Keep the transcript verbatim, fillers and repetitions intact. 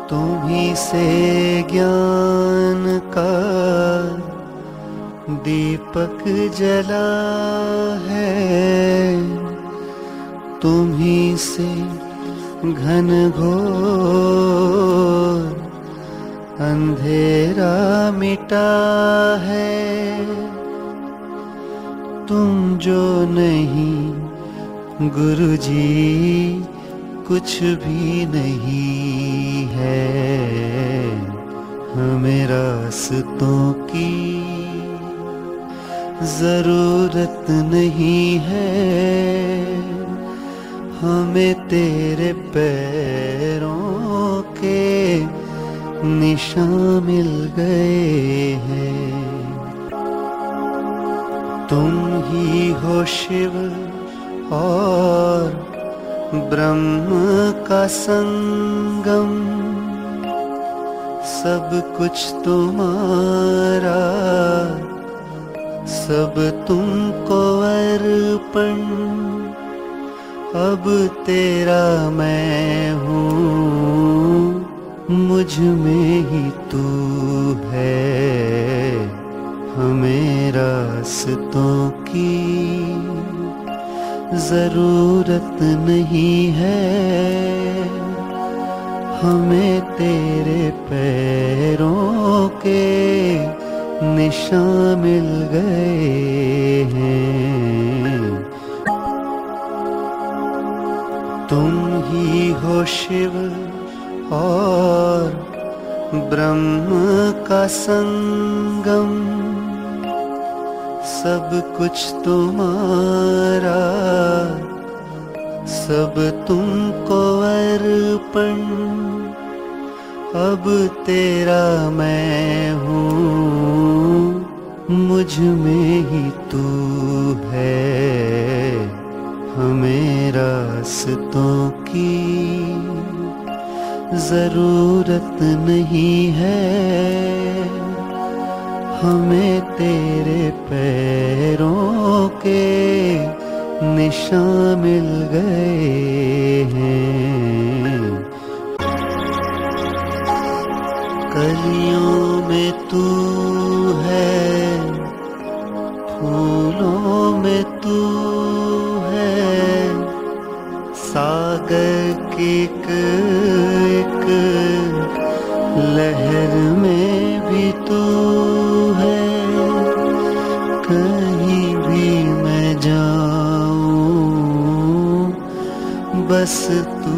तुम्हीं से ज्ञान का दीपक जला है, तुम्हीं से घन घोर अंधेरा मिटा है। तुम जो नहीं गुरुजी कुछ भी नहीं है, हमें रास्तों की जरूरत नहीं है, हमें तेरे पैरों के निशान मिल गए हैं। तुम ही हो शिव और ब्रह्म का संगम, सब कुछ तुम्हारा, सब तुमको अर्पण। अब तेरा मैं हूँ, मुझ में ही तू है, हमें रास्तों की जरूरत नहीं है, हमें तेरे पैरों के निशान मिल गए हैं। तुम ही हो शिव और ब्रह्म का संगम, सब कुछ तुम्हारा, सब तुमको अर्पण। अब तेरा मैं हूँ, मुझ में ही तू है, हमें रास्तों की जरूरत नहीं है, हमें तेरे पैरों के निशान मिल गए हैं। कलियों में तू है, फूलों में तू है, सागर की एक एक लहर में भी तू है। कहीं भी मैं जाऊं बस तू